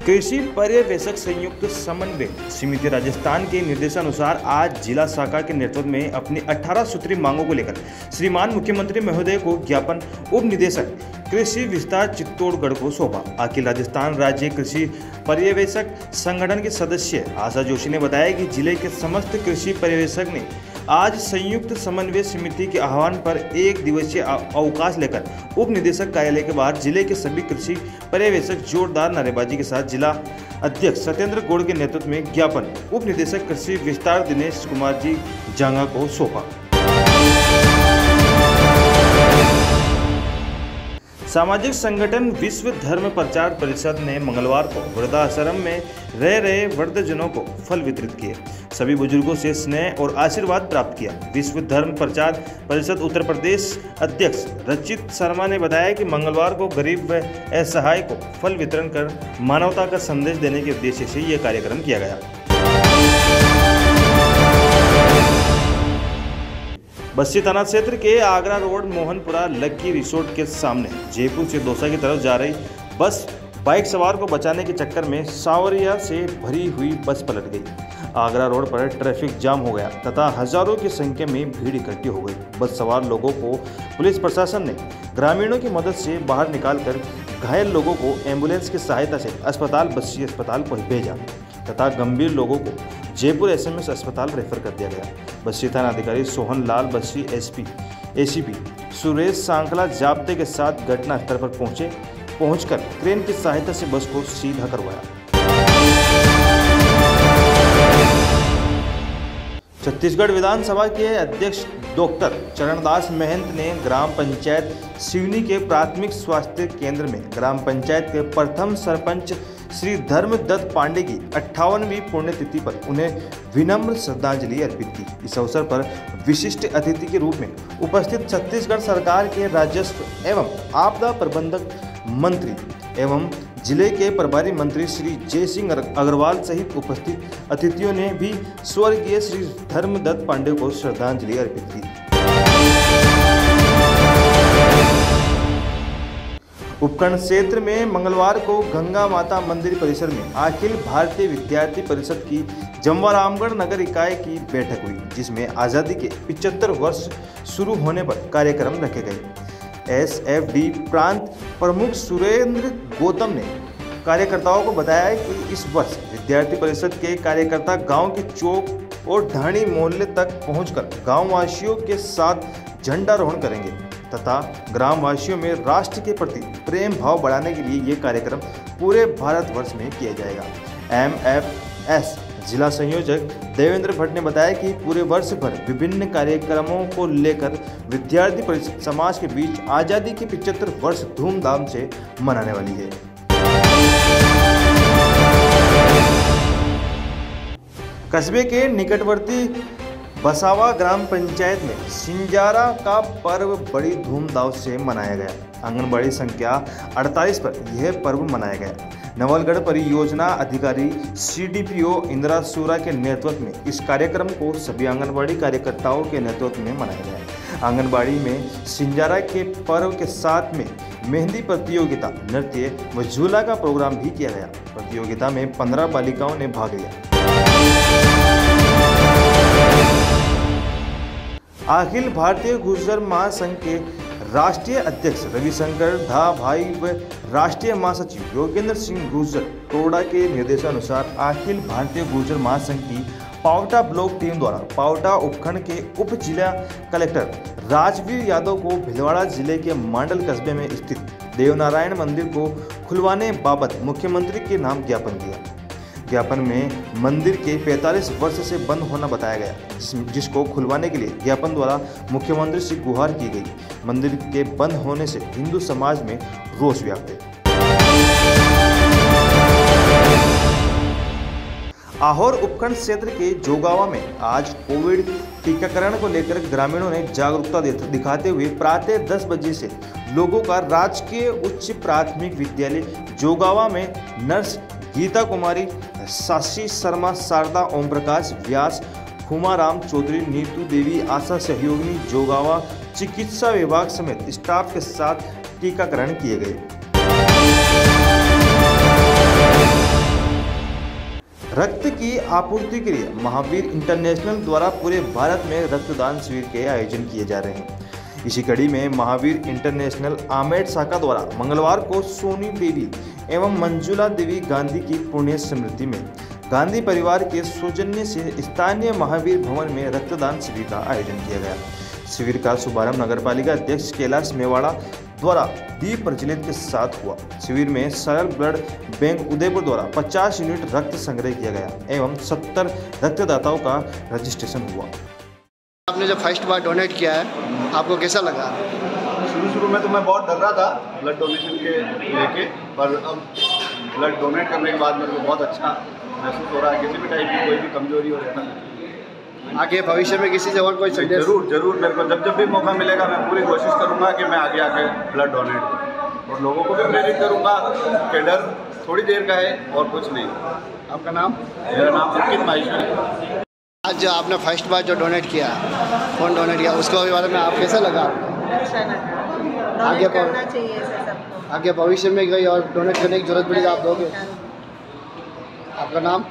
कृषि पर्यवेक्षक संयुक्त समन्वय समिति राजस्थान के निर्देशानुसार आज जिला शाखा के नेतृत्व में अपनी 18 सूत्री मांगों को लेकर श्रीमान मुख्यमंत्री महोदय को ज्ञापन उप निदेशक कृषि विस्तार चित्तौड़गढ़ को सौंपा। अखिल राजस्थान राज्य कृषि पर्यवेक्षक संगठन के सदस्य आशा जोशी ने बताया कि जिले के समस्त कृषि पर्यवेक्षक ने आज संयुक्त समन्वय समिति के आह्वान पर एक दिवसीय अवकाश लेकर उप निदेशक कार्यालय के बाहर जिले के सभी कृषि पर्यवेक्षक जोरदार नारेबाजी के साथ जिला अध्यक्ष सत्येंद्र गौड़ के नेतृत्व में ज्ञापन उप निदेशक कृषि विस्तार दिनेश कुमार जी जांगा को सौंपा। सामाजिक संगठन विश्व धर्म प्रचार परिषद ने मंगलवार को वृद्धाश्रम में रह रहे वृद्धजनों को फल वितरित किए, सभी बुजुर्गों से स्नेह और आशीर्वाद प्राप्त किया। विश्व धर्म प्रचार परिषद उत्तर प्रदेश अध्यक्ष रचित शर्मा ने बताया कि मंगलवार को गरीब व असहाय को फल वितरण कर मानवता का संदेश देने के उद्देश्य से यह कार्यक्रम किया गया। बस्सी थाना क्षेत्र के Agra road Mohanpura lucky resort के सामने जयपुर से दौसा की तरफ जा रही बस बाइक सवार को बचाने के चक्कर में सावरिया से भरी हुई बस पलट गई। आगरा रोड पर ट्रैफिक जाम हो गया तथा हजारों की संख्या में भीड़ इकट्ठी हो गई। बस सवार लोगों को पुलिस प्रशासन ने ग्रामीणों की मदद से बाहर निकालकर घायल लोगों को एम्बुलेंस की सहायता से अस्पताल बस्सी अस्पताल भेजा तथा गंभीर लोगों को जयपुर एसएमएस अस्पताल रेफर कर दिया गया। बस्सी थाना अधिकारी सोहन लाल बस्सी एसीपी सुरेश सांखला जाब्ते के साथ घटना स्थल पर पहुंचकर क्रेन की सहायता से बस को सीधा करवाया। छत्तीसगढ़ विधानसभा के अध्यक्ष डॉक्टर चरणदास महंत ने ग्राम पंचायत सिवनी के प्राथमिक स्वास्थ्य केंद्र में ग्राम पंचायत के प्रथम सरपंच श्री धर्मदत्त पांडे की 58वीं पुण्यतिथि पर उन्हें विनम्र श्रद्धांजलि अर्पित की। इस अवसर पर विशिष्ट अतिथि के रूप में उपस्थित छत्तीसगढ़ सरकार के राजस्व एवं आपदा प्रबंधक मंत्री एवं जिले के प्रभारी मंत्री श्री जय सिंह अग्रवाल सहित उपस्थित अतिथियों ने भी स्वर्गीय श्री धर्मदत्त पांडे को श्रद्धांजलि अर्पित की। उपखंड क्षेत्र में मंगलवार को गंगा माता मंदिर परिसर में अखिल भारतीय विद्यार्थी परिषद की जमवारामगढ़ नगर इकाई की बैठक हुई, जिसमें आज़ादी के 75 वर्ष शुरू होने पर कार्यक्रम रखे गए। एसएफडी प्रांत प्रमुख सुरेंद्र गौतम ने कार्यकर्ताओं को बताया कि इस वर्ष विद्यार्थी परिषद के कार्यकर्ता गांव के चौक और ढाणी मोहल्ले तक पहुंचकर गांव वासियों के साथ झंडारोहण करेंगे तथा ग्राम वासियों में राष्ट्र के प्रति प्रेम भाव बढ़ाने के लिए ये कार्यक्रम पूरे भारतवर्ष में किया जाएगा। एमएफएस जिला संयोजक देवेंद्र भट्ट ने बताया कि पूरे वर्ष भर विभिन्न कार्यक्रमों को लेकर विद्यार्थी परिषद समाज के बीच आज़ादी के 75 वर्ष धूमधाम से मनाने वाली है। कस्बे के निकटवर्ती बसावा ग्राम पंचायत में सिंजारा का पर्व बड़ी धूमधाम से मनाया गया। आंगनबाड़ी संख्या 48 पर यह पर्व मनाया गया। नवलगढ़ परियोजना अधिकारी सीडीपीओ इंदिरा सूरा के नेतृत्व में इस कार्यक्रम को सभी आंगनबाड़ी कार्यकर्ताओं के नेतृत्व में मनाया गया। आंगनबाड़ी में सिंजारा के पर्व के साथ में मेहंदी प्रतियोगिता, नृत्य व झूला का प्रोग्राम भी किया गया। प्रतियोगिता में 15 बालिकाओं ने भाग लिया। अखिल भारतीय गुर्जर महासंघ के राष्ट्रीय अध्यक्ष रविशंकर धा भाई व राष्ट्रीय महासचिव योगेंद्र सिंह गुर्जर टोडा के निर्देशानुसार अखिल भारतीय गुर्जर महासंघ की पावटा ब्लॉक टीम द्वारा पावटा उपखंड के उप जिला कलेक्टर राजवीर यादव को भिलवाड़ा जिले के मांडल कस्बे में स्थित देवनारायण मंदिर को खुलवाने बाबत मुख्यमंत्री के नाम ज्ञापन दिया। ज्ञापन में मंदिर के 45 वर्ष से बंद होना बताया गया, जिसको खुलवाने के लिए ज्ञापन द्वारा मुख्यमंत्री से गुहार की गई। मंदिर के बंद होने से हिंदू समाज में रोष व्याप्त है। आहोर उपखंड क्षेत्र के जोगावा में आज कोविड टीकाकरण को लेकर ग्रामीणों ने जागरूकता दिखाते हुए प्रातः 10 बजे से लोगों का राजकीय उच्च प्राथमिक विद्यालय जोगावा में नर्स गीता कुमारी, साक्षी शर्मा, शारदा, ओम प्रकाश व्यास, खुमाराम चौधरी, नीतू देवी, आशा सहयोगिनी जोगावा चिकित्सा विभाग समेत स्टाफ के साथ टीकाकरण किए गए। रक्त की आपूर्ति के लिए महावीर इंटरनेशनल द्वारा पूरे भारत में रक्तदान शिविर के आयोजन किए जा रहे हैं। इसी कड़ी में महावीर इंटरनेशनल आमेड शाखा द्वारा मंगलवार को सोनी देवी एवं मंजुला देवी गांधी की पुण्य स्मृति में गांधी परिवार के सौजन्य से स्थानीय महावीर भवन में रक्तदान शिविर का आयोजन किया गया। शिविर का शुभारंभ नगरपालिका अध्यक्ष कैलाश मेवाड़ा द्वारा दीप प्रज्वलित के साथ हुआ। शिविर में सरल ब्लड बैंक उदयपुर द्वारा 50 यूनिट रक्त संग्रह किया गया एवं 70 रक्तदाताओं का रजिस्ट्रेशन हुआ। आपने जब फर्स्ट बार डोनेट किया है, आपको कैसा लगा? शुरू में तो मैं बहुत डर रहा था ब्लड डोनेशन के लेके, पर अब ब्लड डोनेट करने के बाद मेरे को बहुत अच्छा महसूस हो रहा है। किसी भी टाइप की कोई भी कमजोरी हो जाता है। आगे भविष्य में किसी से और कोई जरूर मेरे को जब भी मौका मिलेगा मैं पूरी कोशिश करूंगा कि मैं आगे आके ब्लड डोनेट करूं और लोगों को भी प्रेरित करूंगा कि डर थोड़ी देर का है और कुछ नहीं। आपका नाम? मेरा नाम अंकित माहेश्वरी। आज जो आपने फर्स्ट बार जो डोनेट किया, कौन डोनेट किया, उसके बारे में आप कैसा लगा? आगे भविष्य में गई और डोनेट करने की जरूरत पड़ी तो आप दोगे? आपका नाम?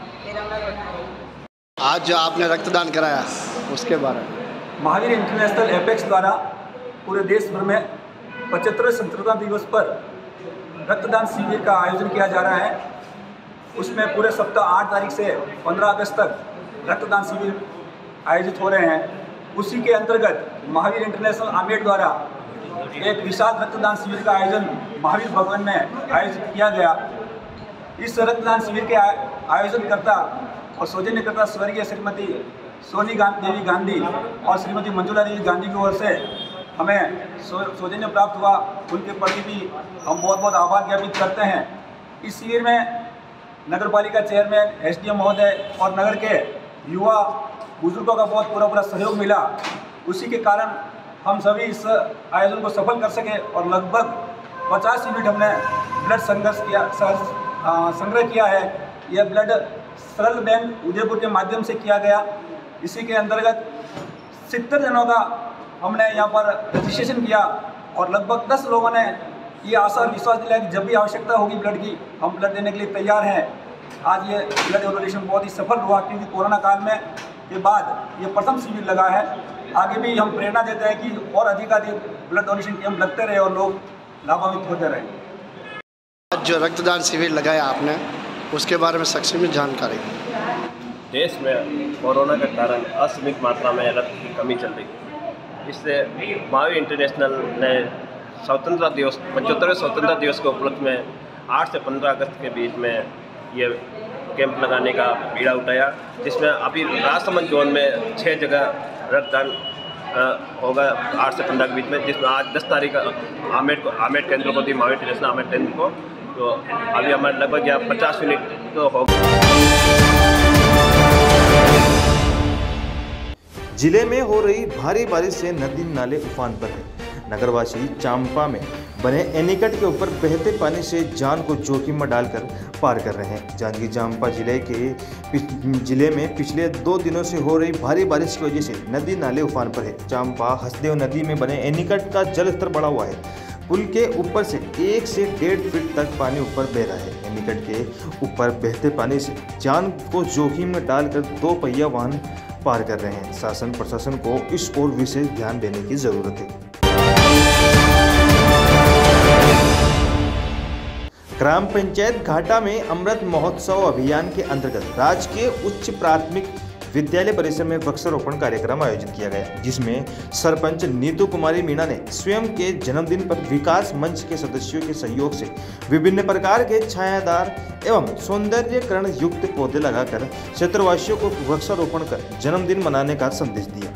आज जो आपने रक्तदान कराया उसके बारे में? महावीर इंटरनेशनल एपेक्स द्वारा पूरे देश भर में 75वें स्वतंत्रता दिवस पर रक्तदान शिविर का आयोजन किया जा रहा है। उसमें पूरे सप्ताह 8 तारीख से 15 अगस्त तक रक्तदान शिविर आयोजित हो रहे हैं। उसी के अंतर्गत महावीर इंटरनेशनल आमेड द्वारा एक विशाल रक्तदान शिविर का आयोजन महावीर भवन में आयोजित किया गया। इस रक्तदान शिविर के आयोजनकर्ता और सौजन्यकर्ता स्वर्गीय श्रीमती सोनी देवी गांधी और श्रीमती मंजुला देवी गांधी की ओर से हमें सौजन्य प्राप्त हुआ। उनके प्रति भी हम बहुत बहुत आभार ज्ञापित करते हैं। इस शिविर में नगरपालिका चेयरमैन, एसडीएम महोदय और नगर के युवा बुजुर्गों का बहुत पूरा सहयोग मिला। उसी के कारण हम सभी इस आयोजन को सफल कर सके और लगभग 50 यूनिट हमने ब्लड संग्रह किया है। यह ब्लड सरल बैंक उदयपुर के माध्यम से किया गया। इसी के अंतर्गत 70 जनों का हमने यहाँ पर रजिस्ट्रेशन किया और लगभग 10 लोगों ने ये आशा और विश्वास दिलाया कि जब भी आवश्यकता होगी ब्लड की, हम ब्लड देने के लिए तैयार हैं। आज ये ब्लड डोनेशन बहुत ही सफल हुआ क्योंकि कोरोना काल में के बाद ये प्रथम शिविर लगा है। आगे भी हम प्रेरणा देते हैं कि और अधिकाधिक ब्लड डोनेशन कैंप लगते रहे और लोग लाभान्वित होते रहे। आज जो रक्तदान शिविर लगाया आपने, उसके बारे में संक्षेप में जानकारी। देश में कोरोना के कारण असीमित मात्रा में रक्त की कमी चल रही है। इससे महावीर इंटरनेशनल ने स्वतंत्रता दिवस 75वें स्वतंत्रता दिवस के उपलक्ष्य में 8 से 15 अगस्त के बीच में ये कैंप लगाने का बीड़ा उठाया, जिसमें अभी राजसमंद जोन में 6 जगह रक्तदान होगा 8 से 15 के बीच में, जिसमें आज 10 तारीख आमेड केंद्र को दी, महावीर इंटरनेशनल आमेड केंद्र को। तो अभी हमारे लगभग यहाँ 50 यूनिट तो हो गए। जिले में हो रही भारी बारिश से नदी नाले उफान पर है। नगरवासी चांपा में बने एनीकट के ऊपर बहते पानी से जान को जोखिम में डालकर पार कर रहे हैं। जांजगीर चांपा जिले में पिछले 2 दिनों से हो रही भारी बारिश की वजह से नदी नाले उफान पर है। चांपा हसदेव नदी में बने एनीकट का जल स्तर बढ़ा हुआ है। पुल के ऊपर से 1 से 1.5 फीट तक पानी ऊपर बह रहा है। एनीकट के ऊपर बहते पानी से जान को जोखिम में डालकर 2 पहिया वाहन पार कर रहे हैं। शासन प्रशासन को इस ओर विशेष ध्यान देने की जरूरत है। ग्राम पंचायत घाटा में अमृत महोत्सव अभियान के अंतर्गत राजकीय उच्च प्राथमिक विद्यालय परिसर में वृक्षारोपण कार्यक्रम आयोजित किया गया, जिसमें सरपंच नीतू कुमारी मीणा ने स्वयं के जन्मदिन पर विकास मंच के सदस्यों के सहयोग से विभिन्न प्रकार के छायादार एवं सौंदर्यकरण युक्त पौधे लगाकर क्षेत्रवासियों को वृक्षारोपण कर जन्मदिन मनाने का संदेश दिया।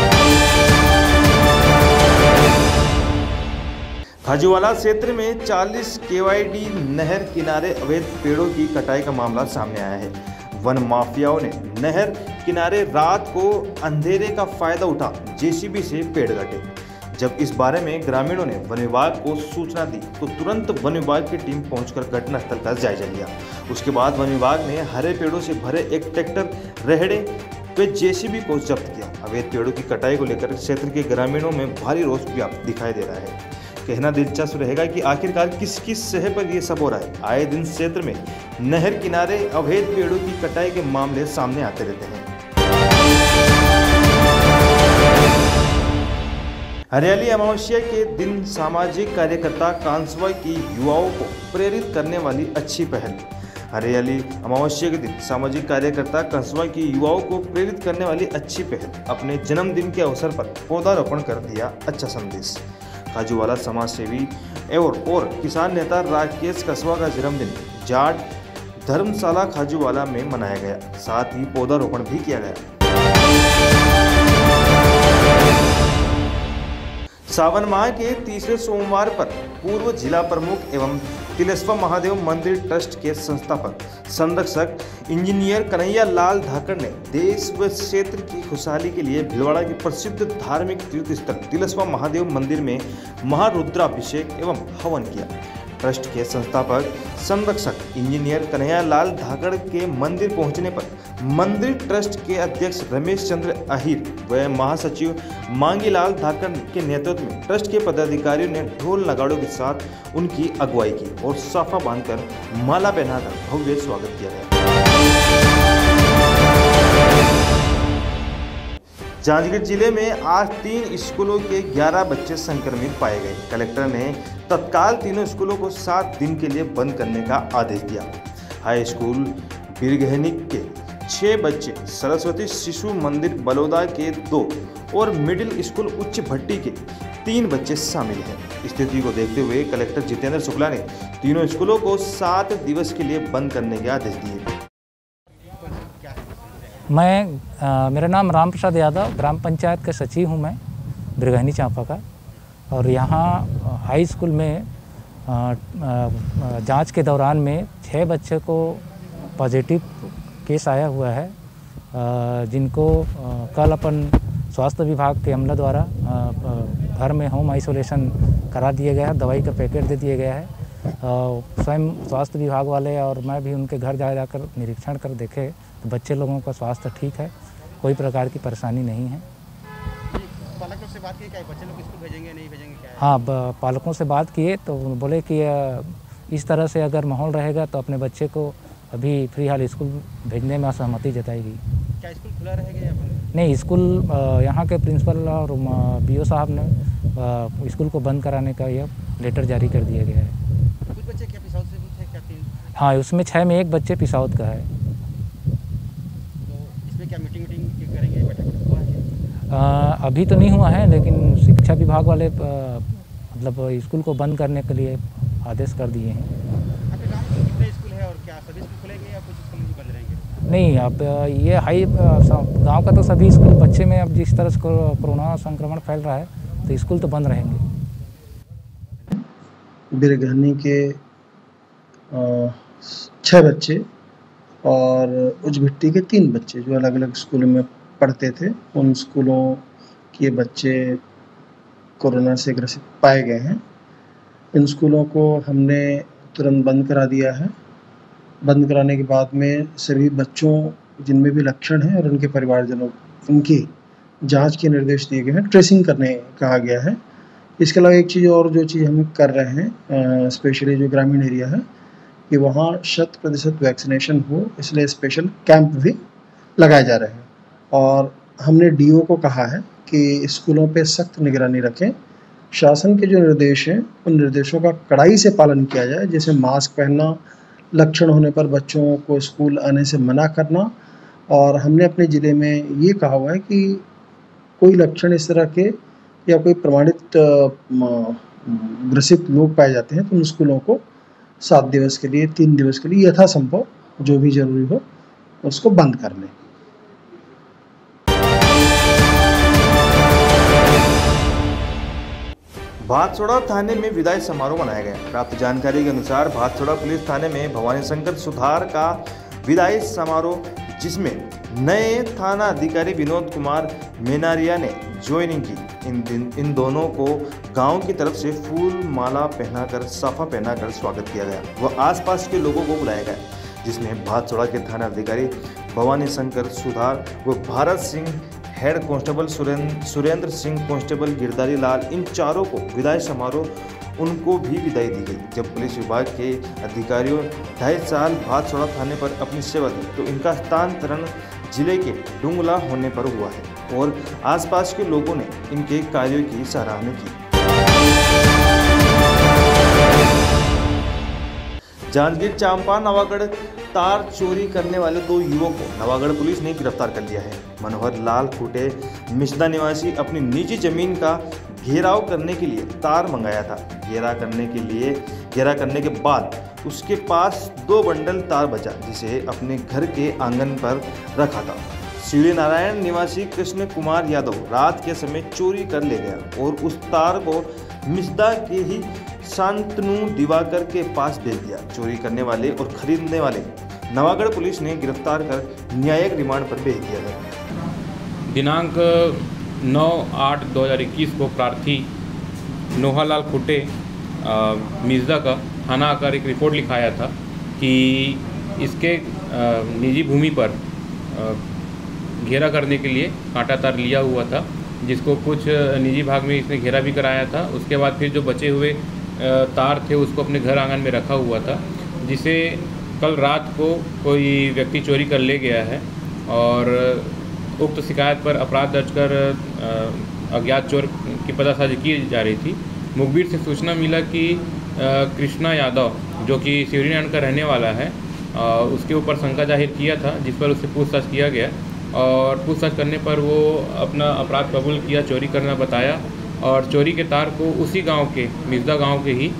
खाजूवाला क्षेत्र में 40 KYD नहर किनारे अवैध पेड़ों की कटाई का मामला सामने आया है। वन माफियाओं ने नहर किनारे रात को अंधेरे का फायदा उठा JCB से पेड़ काटे। जब इस बारे में ग्रामीणों ने वन विभाग को सूचना दी तो तुरंत वन विभाग की टीम पहुंचकर घटनास्थल का जायजा लिया। उसके बाद वन विभाग ने हरे पेड़ों से भरे एक ट्रैक्टर, रेहड़े व JCB को जब्त किया। अवैध पेड़ों की कटाई को लेकर क्षेत्र के ग्रामीणों में भारी रोष व्याप्त दिखाई दे रहा है। कहना दिलचस्प रहेगा कि आखिरकार किसकी सह पर ये सब हो रहा है। आए दिन क्षेत्र में नहर किनारे अवैध पेड़ों की कटाई के मामले सामने आते रहते हैं। हरियाली अमावस्या के दिन सामाजिक कार्यकर्ता कांसवा की युवाओं को प्रेरित करने वाली अच्छी पहल। हरियाली अमावस्या के दिन सामाजिक कार्यकर्ता कांसवा की युवाओं को प्रेरित करने वाली अच्छी पहल। अपने जन्मदिन के अवसर पर पौधारोपण कर दिया अच्छा संदेश। खाजूवाला समाज सेवी और किसान नेता राकेश कसवा का जन्मदिन जाट धर्मशाला खाजूवाला में मनाया गया, साथ ही पौधारोपण भी किया गया। सावन माह के तीसरे सोमवार पर पूर्व जिला प्रमुख एवं तिलेश्वर महादेव मंदिर ट्रस्ट के संस्थापक संरक्षक इंजीनियर कन्हैया लाल धाकड़ ने देश व क्षेत्र की खुशहाली के लिए भीलवाड़ा के प्रसिद्ध धार्मिक तीर्थ स्थल तिलेश्वर महादेव मंदिर में महारुद्राभिषेक एवं हवन किया। ट्रस्ट के संस्थापक संरक्षक इंजीनियर कन्हैया लाल धाकड़ के मंदिर पहुंचने पर मंदिर ट्रस्ट के अध्यक्ष रमेश चंद्र आहिर व महासचिव मांगीलाल धाकड़ के नेतृत्व में ट्रस्ट के पदाधिकारियों ने ढोल नगाड़ों के साथ उनकी अगुवाई की और साफा बांधकर माला पहनाकर भव्य स्वागत किया गया। जांजगीर जिले में आज 3 स्कूलों के 11 बच्चे संक्रमित पाए गए। कलेक्टर ने तत्काल तीनों स्कूलों को 7 दिन के लिए बंद करने का आदेश दिया। हाई स्कूल बिरगहनिक के 6 बच्चे, सरस्वती शिशु मंदिर बलौदा के 2 और मिडिल स्कूल उच्च भट्टी के 3 बच्चे शामिल हैं। स्थिति को देखते हुए कलेक्टर जितेंद्र शुक्ला ने तीनों स्कूलों को 7 दिवस के लिए बंद करने के आदेश दिए। मेरा नाम राम प्रसाद यादव, ग्राम पंचायत का सचिव हूँ मैं, बिरगहनी चांपा का। और यहाँ हाई स्कूल में जांच के दौरान में 6 बच्चे को पॉजिटिव केस आया हुआ है, जिनको कल अपन स्वास्थ्य विभाग के अमला द्वारा घर में होम आइसोलेशन करा दिया गया है, दवाई का पैकेट दे दिया गया है। स्वयं स्वास्थ्य विभाग वाले और मैं भी उनके घर जाकर निरीक्षण कर देखे तो बच्चे लोगों का स्वास्थ्य ठीक है, कोई प्रकार की परेशानी नहीं है। पालकों से बात की क्या बच्चे लोग स्कूल भेजेंगे नहीं भेजेंगे क्या है? हाँ, पालकों से बात किए तो बोले कि इस तरह से अगर माहौल रहेगा तो अपने बच्चे को अभी फ्री हाल स्कूल भेजने में असहमति जताएगी। क्या स्कूल खुला रहेगा या बंद? नहीं, स्कूल यहाँ के प्रिंसिपल और बीओ साहब ने स्कूल को बंद कराने का यह लेटर जारी कर दिया गया है। कुछ बच्चे क्या पिसाउद से थे क्या? 3? हाँ, उसमें 6 में 1 बच्चे पिसाउद का है। तो इसमें क्या मीटिंग करेंगे, बैठक हुआ है? अभी तो नहीं हुआ है, लेकिन शिक्षा विभाग वाले मतलब स्कूल को बंद करने के लिए आदेश कर दिए हैं। आपके गाँव में कितने स्कूल है और क्या सभी स्कूल खुलेंगे या कुछ स्कूल भी बंद रहेंगे? नहीं, अब ये हाई गांव का तो सभी स्कूल, बच्चे में अब जिस तरह से कोरोना संक्रमण फैल रहा है तो स्कूल तो बंद रहेंगे। बिरगहनी के 6 बच्चे और उच्च के 3 बच्चे जो अलग अलग स्कूलों में पढ़ते थे, उन स्कूलों के बच्चे कोरोना से ग्रसित पाए गए हैं। इन स्कूलों को हमने तुरंत बंद करा दिया है। बंद कराने के बाद में सभी बच्चों जिनमें भी लक्षण हैं और उनके परिवारजनों उनकी जांच के निर्देश दिए गए हैं, ट्रेसिंग करने कहा गया है। इसके अलावा एक चीज़ और जो चीज़ हम कर रहे हैं, स्पेशली जो ग्रामीण एरिया है कि वहाँ 100% वैक्सीनेशन हो, इसलिए स्पेशल कैंप भी लगाए जा रहे हैं। और हमने डीओ को कहा है कि स्कूलों पे सख्त निगरानी रखें। शासन के जो निर्देश हैं उन निर्देशों का कड़ाई से पालन किया जाए, जैसे मास्क पहनना, लक्षण होने पर बच्चों को स्कूल आने से मना करना। और हमने अपने ज़िले में ये कहा हुआ है कि कोई लक्षण इस तरह के या कोई प्रमाणित ग्रसित लोग पाए जाते हैं तो उन स्कूलों को 7 दिवस के लिए, 3 दिवस के लिए यथासंभव जो भी जरूरी हो उसको बंद कर लें। भातसोड़ा थाने में विदाई समारोह मनाया गया। प्राप्त जानकारी के अनुसार भातसोड़ा पुलिस थाने में भवानी शंकर सुधार का विदाई समारोह, जिसमें नए थाना अधिकारी विनोद कुमार मेनारिया ने ज्वाइनिंग की। इन दोनों को गांव की तरफ से फूल माला पहनाकर, साफा पहनाकर स्वागत किया गया व आसपास के लोगों को बुलाया गया, जिसमें भातसोड़ा के थाना अधिकारी भवानी शंकर सुधार व Bharat Singh head constable Surendra Singh, constable Girdhari Lal, इन चारों को विदाई समारोह उनको भी विदाई दी गई। जब पुलिस विभाग के अधिकारियों 2.5 साल बाद सोड़ा थाने पर अपनी सेवा दी तो इनका स्थानांतरण जिले के डुंगला होने पर हुआ है और आसपास के लोगों ने इनके कार्यों की सराहना की। जांजगीर चांपा नवागढ़ तार चोरी करने वाले 2 युवकों को नवागढ़ पुलिस ने गिरफ्तार कर लिया है। मनोहर लाल खुटे मिश्दा निवासी अपनी निजी जमीन का घेराव करने के लिए तार मंगाया था। घेरा करने के बाद उसके पास 2 बंडल तार बचा जिसे अपने घर के आंगन पर रखा था। सूर्य नारायण निवासी कृष्ण कुमार यादव रात के समय चोरी कर ले गया और उस तार को मिश्दा के ही शांतनु दिवाकर के पास भेज दिया। चोरी करने वाले और खरीदने वाले नवागढ़ पुलिस ने गिरफ्तार कर न्यायिक रिमांड पर भेज दिया गया। दिनांक 9/8/2021 को प्रार्थी नोहालाल खुटे मिर्ज़ा का थाना आकर एक रिपोर्ट लिखाया था कि इसके निजी भूमि पर घेरा करने के लिए कांटा तार लिया हुआ था, जिसको कुछ निजी भाग में इसने घेरा भी कराया था। उसके बाद फिर जो बचे हुए तार थे उसको अपने घर आंगन में रखा हुआ था, जिसे कल रात को कोई व्यक्ति चोरी कर ले गया है और उक्त शिकायत पर अपराध दर्ज कर अज्ञात चोर की पतासाजी की जा रही थी। मुखबिर से सूचना मिला कि कृष्णा यादव जो कि सूर्यनारायण का रहने वाला है, उसके ऊपर शंका जाहिर किया था, जिस पर उससे पूछताछ किया गया और पूछताछ करने पर वो अपना अपराध कबूल किया, चोरी करना बताया और चोरी के तार को उसी गांव के मिर्ज़ा गांव के ही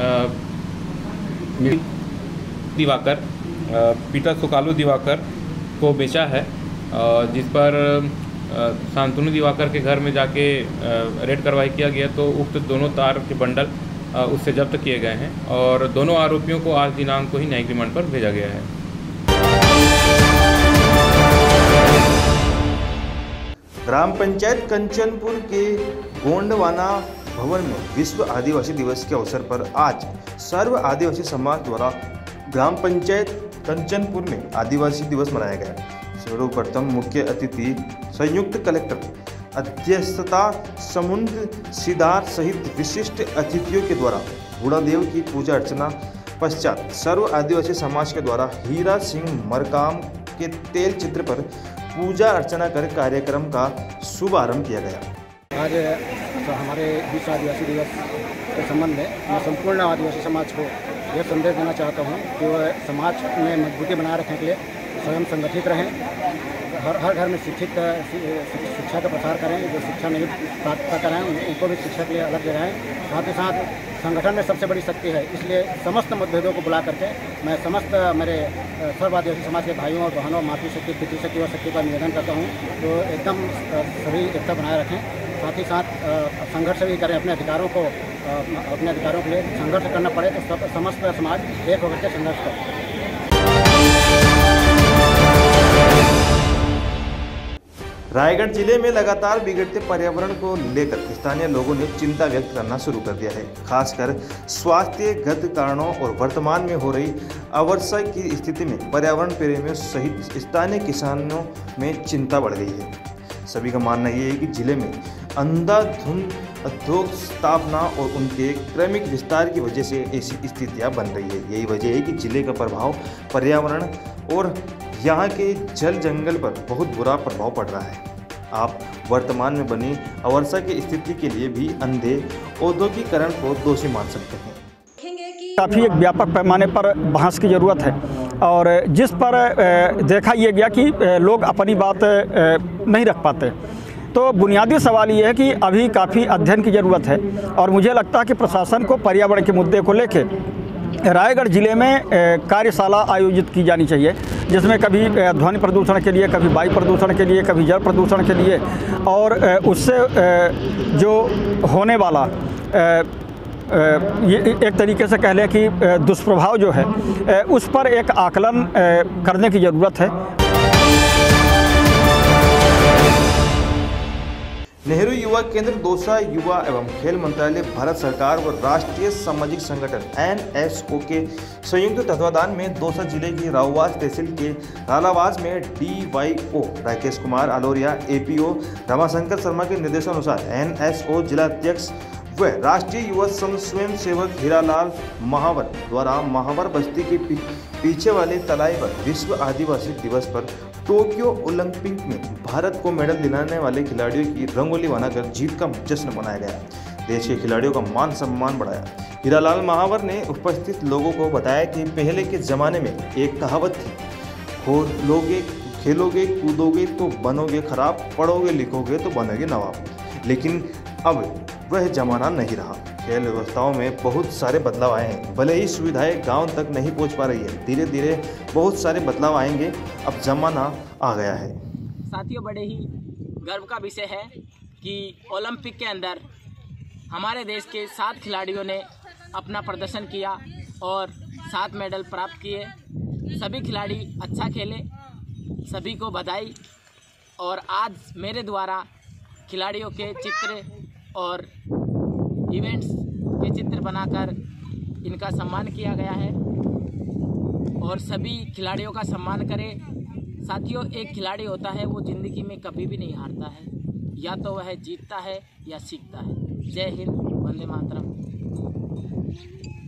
दिवाकर पिता सुकालू दिवाकर को बेचा है, जिस पर शांतनु दिवाकर के घर में जाके रेड कार्रवाई किया गया तो उक्त दोनों तार के बंडल उससे जब्त किए गए हैं और दोनों आरोपियों को आज दिनांक को ही न्यायिक रिमांड पर भेजा गया है। ग्राम पंचायत कंचनपुर के गोंडवाना भवन में विश्व आदिवासी दिवस के अवसर पर आज सर्व आदिवासी समाज द्वारा ग्राम पंचायत कंचनपुर में आदिवासी दिवस मनाया गया। सर्वप्रथम मुख्य अतिथि संयुक्त कलेक्टर अध्यक्षता समुद्र सिदार सहित विशिष्ट अतिथियों के द्वारा बूढ़ादेव की पूजा अर्चना पश्चात सर्व आदिवासी समाज के द्वारा हीरा सिंह मरकाम के तेल चित्र पर पूजा अर्चना कर कार्यक्रम का शुभारंभ किया गया। आज हमारे विश्व आदिवासी दिवस के संबंध में मैं संपूर्ण आदिवासी समाज को यह संदेश देना चाहता हूँ कि वह समाज में मजबूती बनाए रखने के लिए स्वयं संगठित रहें, हर घर में शिक्षा का प्रसार करें, जो शिक्षा नहीं प्राप्त कराएं उनको भी शिक्षा के लिए अलग जगाएं। साथ ही साथ संगठन में सबसे बड़ी शक्ति है, इसलिए समस्त मतभेदों को बुला करके मैं समस्त मेरे सर्व आदिवासी समाज के भाइयों और बहनों मातृशक्ति, पितृशक्ति और शक्ति का निवेदन करता हूँ तो एकदम सभी एकता बनाए रखें। साथ ही साथ संघर्ष भी करें, अपने अधिकारों के लिए संघर्ष करना पड़े तो समस्त समाज एक होकर के संघर्ष करें। रायगढ़ जिले में लगातार बिगड़ते पर्यावरण को लेकर स्थानीय लोगों ने चिंता व्यक्त करना शुरू कर दिया है। खासकर स्वास्थ्यगत कारणों और वर्तमान में हो रही अवर्षा की स्थिति में पर्यावरण प्रेमियों सहित स्थानीय किसानों में चिंता बढ़ गई है। सभी का मानना ये है कि जिले में अंधाधुंध उद्योग स्थापना और उनके क्रमिक विस्तार की वजह से ऐसी स्थितियां बन रही है। यही वजह है कि जिले का प्रभाव पर्यावरण और यहाँ के जल जंगल पर बहुत बुरा प्रभाव पड़ रहा है। आप वर्तमान में बनी अवर्षा की स्थिति के लिए भी अंधे औद्योगिकरण को दोषी मान सकते हैं। काफ़ी एक व्यापक पैमाने पर बहस की ज़रूरत है और जिस पर देखा यह गया कि लोग अपनी बात नहीं रख पाते, तो बुनियादी सवाल ये है कि अभी काफ़ी अध्ययन की ज़रूरत है और मुझे लगता है कि प्रशासन को पर्यावरण के मुद्दे को लेकर रायगढ़ ज़िले में कार्यशाला आयोजित की जानी चाहिए, जिसमें कभी ध्वनि प्रदूषण के लिए, कभी वायु प्रदूषण के लिए, कभी जल प्रदूषण के लिए और उससे जो होने वाला ये एक तरीके से कह लें कि दुष्प्रभाव जो है उस पर एक आकलन करने की ज़रूरत है। नेहरू युवा केंद्र दौसा, युवा एवं खेल मंत्रालय, भारत सरकार व राष्ट्रीय सामाजिक संगठन NSO के संयुक्त तत्वाधान में दौसा जिले की राववास तहसील के रालावास में DYO राकेश कुमार अलोरिया, APO रमाशंकर शर्मा के निर्देशानुसार NSO जिला अध्यक्ष व राष्ट्रीय युवा संघ स्वयं सेवक हीरालाल महावर द्वारा महावर बस्ती के पीछे वाले तलाई पर विश्व आदिवासी दिवस पर टोक्यो ओलंपिक में भारत को मेडल दिलाने वाले खिलाड़ियों की रंगोली बनाकर जीत का जश्न मनाया गया। देश के खिलाड़ियों का मान सम्मान बढ़ाया। हीरालाल महावर ने उपस्थित लोगों को बताया कि पहले के जमाने में एक कहावत थी, खोलोगे, खेलोगे, कूदोगे तो बनोगे खराब, पढ़ोगे लिखोगे तो बनोगे नवाब। लेकिन अब वह जमाना नहीं रहा। खेल व्यवस्थाओं में बहुत सारे बदलाव आए हैं। भले ही सुविधाएं गांव तक नहीं पहुंच पा रही है, धीरे धीरे बहुत सारे बदलाव आएंगे। अब जमाना आ गया है। साथियों, बड़े ही गर्व का विषय है कि ओलंपिक के अंदर हमारे देश के 7 खिलाड़ियों ने अपना प्रदर्शन किया और 7 मेडल प्राप्त किए। सभी खिलाड़ी अच्छा खेले, सभी को बधाई। और आज मेरे द्वारा खिलाड़ियों के चित्र और इवेंट्स के चित्र बनाकर इनका सम्मान किया गया है और सभी खिलाड़ियों का सम्मान करें। साथियों, एक खिलाड़ी होता है वो ज़िंदगी में कभी भी नहीं हारता है, या तो वह जीतता है या सीखता है। जय हिंद, वंदे मातरम।